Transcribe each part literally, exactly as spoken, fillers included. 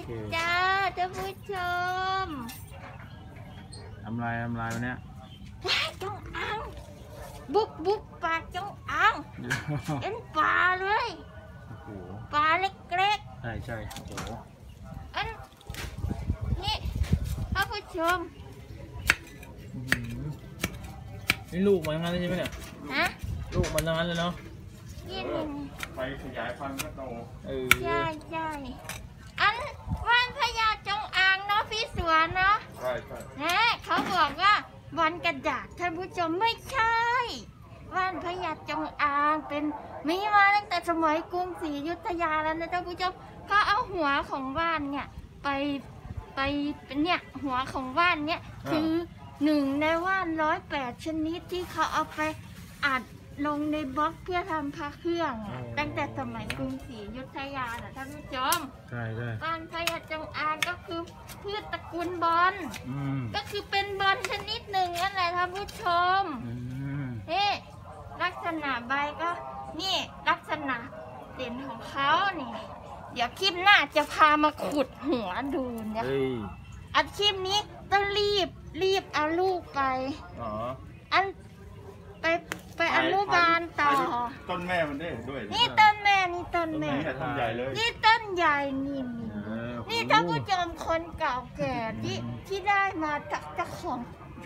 จ้าท่านผู้ชมทำลายทำลายวันนี้ว้ายจงอางบุกบุกปลาจงอางเป็นปลาเลยโอ้โหปลาเล็กๆใช่ใช่โอ้โหอันนี่ท่านผู้ชมนี่ลูกมันงั้นเลยใช่ไหมเนี่ยฮะลูกมันงั้นเลยเนาะนี่ไปขยายพันธุ์ก็โตใช่ใช่อันว่านพญาจงอางเนาะพี่สวนเนาะใช่ใช่แน่เขาบอกว่าวันกระดาษท่านผู้ชมไม่ใช่ว่านพญาจงอางเป็นมีมาตั้งแต่สมัยกรุงศรีอยุธยาแล้วนะท่านผู้ชมเขาเอาหัวของว่านเนี่ยไปไปเป็นเนี่ยหัวของว่านเนี่ยคือหนึ่งในว่านร้อยแปดชนิดที่เขาเอาไปอัดลงในบล็อกเพื่อทำพระเครื่องตั้งแต่สมัยกรุงศรีอยุธยาน่ะท่านผู้ชมใช่ใช่ว่านพญาจงอางก็คือพืชตระกูลบอลก็คือเป็นบอลชนิดหนึ่งนั่นแหละท่านผู้ชมนี่ลักษณะใบก็นี่ลักษณะเด่นของเขานี่เดี๋ยวคลิปหน้าจะพามาขุดหัวดูเนี่ยอันคลิปนี้ต้องรีบรีบเอาลูกไปอันไปไปอนุบาลต่อต้นแม่มันได้ด้วยนี่ต้นแม่นี่ต้นแม่ต้นใหญ่เลยนี่ต้นใหญ่นี่นี่นี่ท่านผู้ชมคนเก่าแก่ที่ที่ได้มาจากเจ้าของ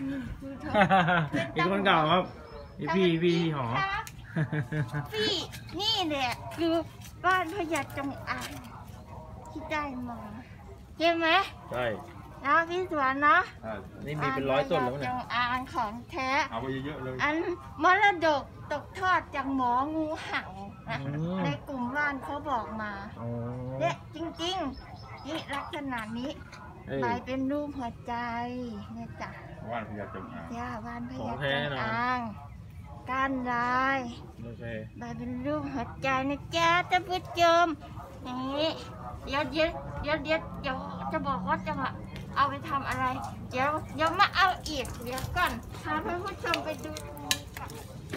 เป็นคนเก่าครับพี่พี่หอพี่นี่แหละคือบ้านพญาจงอางที่ได้มาเห็นไหมใช่นะพี่สวนเนาะนี่มีเป็นร้อยต้นแล้วเนี่ยจงอางของแท้เอาไปเยอะๆเลยอันมรดกตกทอดจากหมองูเห่านะในกลุ่มบ้านเขาบอกมาเนี่ยจริงๆนี่ลักษณะนี้ใบเป็นรูปหัวใจเนี่ยจ้ะว่านพญาจงอางย่าว่านพญาจงอางก้านลายใบเป็นรูปหัวใจนะจ๊ะท่านผู้ชมนี่เดี๋ยวเดี๋ยวเดี๋ยวเดี๋ยวเดี๋ยวจะบอกว่าจะมาเอาไปทำอะไรเดี๋ยวเดี๋ยวมาเอาอีกเดี๋ยวก่อนพาท่านผู้ชมไปดูกัน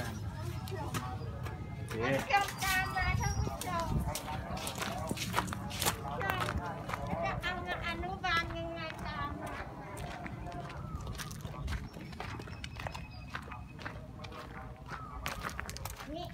มันเกี่ยวกันนะท่านผู้ชมจะเอามาอนุบาลยังไงตามมานี่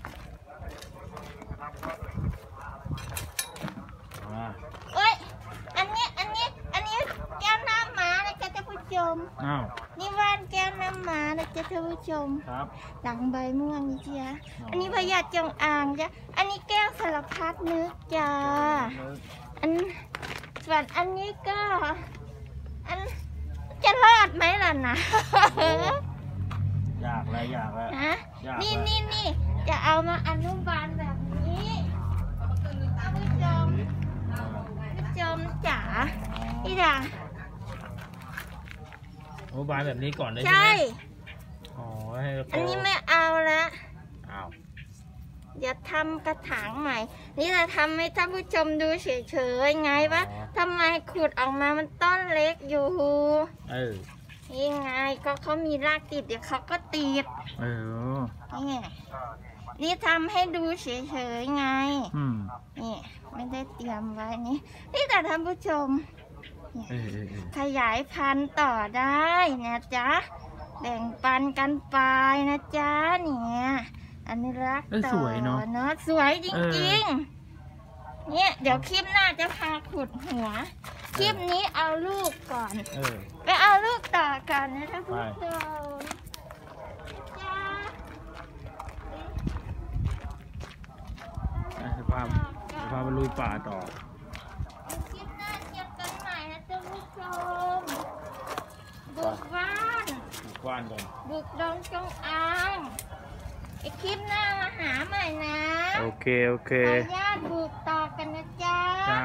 โอ้ยอันนี้อันนี้อันนี้แก้วน้ำหมานะจ๊ะท่านผู้ชมอ้าวนี่ว่านแก้วน้ำหมานะจ๊ะท่านผู้ชมครับหลังใบม่วงนี่จ้ะอันนี้พญาจงอางจ้ะอันนี้แก้วสารพัดนึกจ้ะอันส่วนอันนี้ก็อันจะรอดไหมล่ะนะอยากเลยอยากเลยฮะนี่นี่นี่จะเอามาอนุบาลแบบนี้ท่านผู้ชมผู้ชมจ๋านี่จ้ะอนุบาลแบบนี้ก่อนได้ใช่อ๋อให้อันนี้ไม่เอาละอ้าวเดี๋ยวทำกระถางใหม่นี่เราทำให้ท่านผู้ชมดูเฉยๆไงว่าทำไมขุดออกมามันต้นเล็กอยู่เออนี่ไงก็เขามีรากติดเดี๋ยวเขาก็ติดเออนี่นี่ทำให้ดูเฉยๆไงนี่ไม่ได้เตรียมไว้นี่นี่แต่ท่านผู้ชมขยายพันธุ์ต่อได้นะจ๊ะแบ่งปันกันไปนะจ๊ะเนี่ยอันนี้รักต่อเนาะสวยจริงๆเนี่ยเดี๋ยวคลิปหน้าจะพาขุดหัวคลิปนี้เอาลูกก่อนไปเอาลูกต่อกันนะท่านผู้ชมจ้าสภาพสภาพบรรลุป่าต่อคลิปหน้าเจอกันใหม่นะท่านผู้ชมบุกบ้านบุกบ้านก่อนบุกดงจงอางไอคลิปหน้ามาหาใหม่นะโอเคโอเคขออนุญาตบุกต่อกันนะจ๊ะจ้า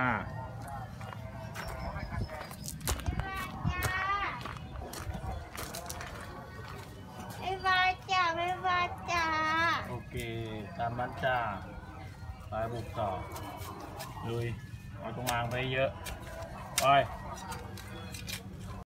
บ๊ายบายจ้าบ๊ายบายจ้าโอเคตามมันจ้าไปบุกต่อลุยเอาตรงอ่างไปเยอะไป